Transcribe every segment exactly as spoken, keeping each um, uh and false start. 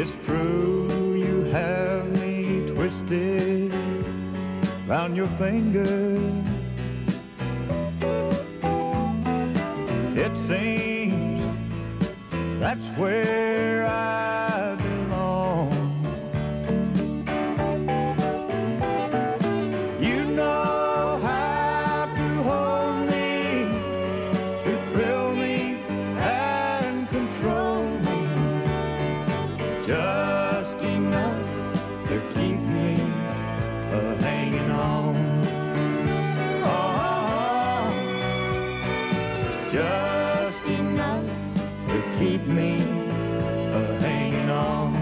It's true you have me twisted round your finger. It seems that's where I belong. You know how to hold me, to thrill me and control me, just enough to keep me uh, hanging on. Oh, just enough to keep me uh, hanging on.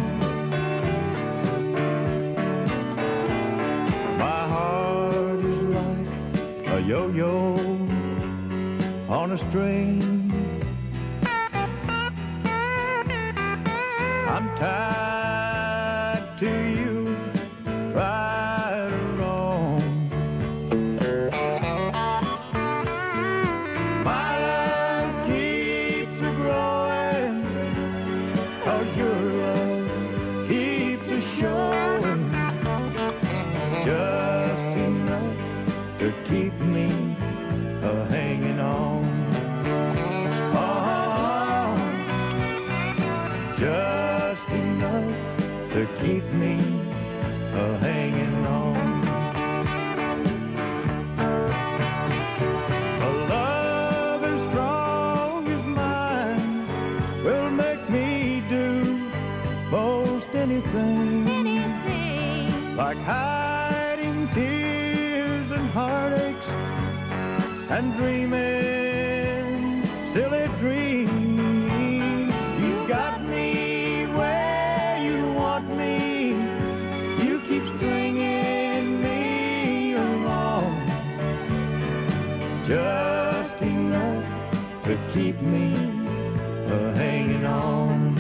My heart is like a yo-yo on a string. I'm tied to you, right or wrong. My love keeps a growing, 'cause your love keeps a showing, just enough to keep me uh, hanging on. Oh, just enough to keep me uh, hanging on. A love as strong as mine will make me do most anything, Anything. like hiding tears and heartaches and dreaming silly dreams. You got me where you want me, you keep stringing me along, just enough to keep me uh, hanging on.